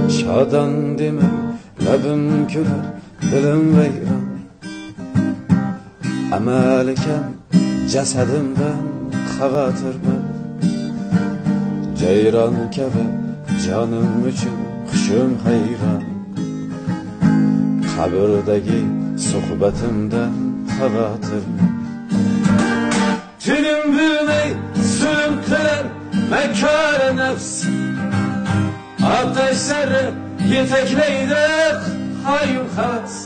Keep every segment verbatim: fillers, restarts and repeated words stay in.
Şadan demi labim kular dilim vayron. Amal ekan jasadimdan xavotirman. Jayron kabi jonim uchun hushim hayron. Qabrdagi suhbatimdan xavotirman. Tilim bilmey zulüm kılar mekâr nefs. Ateşleri yetekleydik hayul has.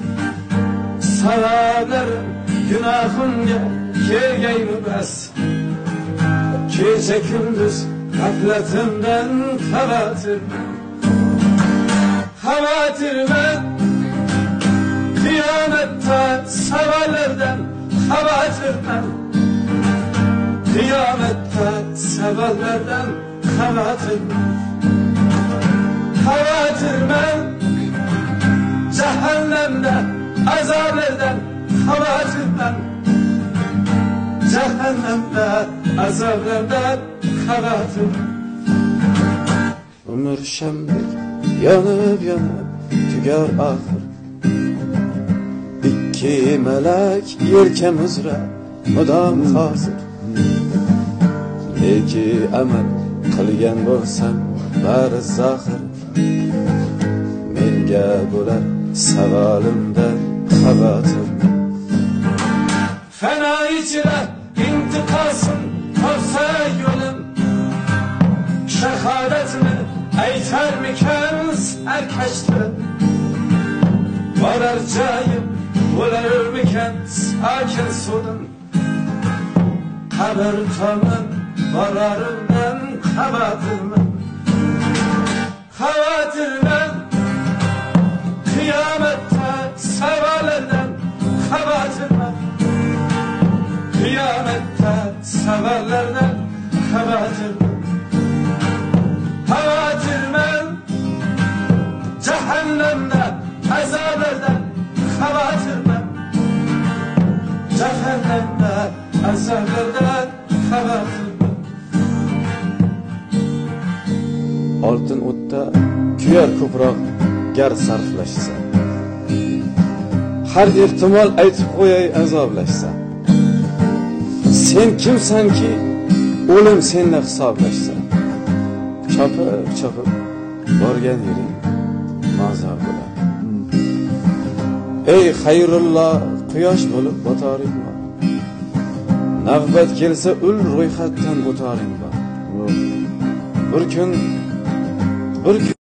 Sahaberim günahımga kelgeymi bas. Gece gündüz gafletimden xavotirman. Xavotirman kıyamette savallerden xavotirman. Kıyamette savallerden xavotirman. Xavotirman cehennemde azablerden xavotirman. Cehennemde azablerden xavotirman. Ömür şemlik yanıp yanıp tüger ahır. İki melek yelkamizra mudom hozir. Neki amal qilgan bo'lsam bari zohir. Menga bo'lar savolimdan xavotirman. Fena ichra intiqosim topsa yo'lim. Shahodatni aytarmikan sarkashtirim. Borar joyim bo'larmikan sakin suvdim. Qabr tomon borarimdan xavotirman. Xavotirman kıyametте savallerden xavotirman. Kıyamette savallerden xavotirman. Xavotirman cehennemde azablerden xavotirman. Cehennemde azablerden xavotirman. Oltin o'tda kuyar ko'proq gar sarflashsa. Har ehtimol aytib qo'yay azoblashsa. Sen kimsanki o'lim senni hisoblashsa. Chopib chopib borgan yering mazar bo'lar. Ey xayrulloh quyosh bo'lib botaring bor. Navbat kelsa ul ro'yxatdan o'taring bor. Bir kun bir kun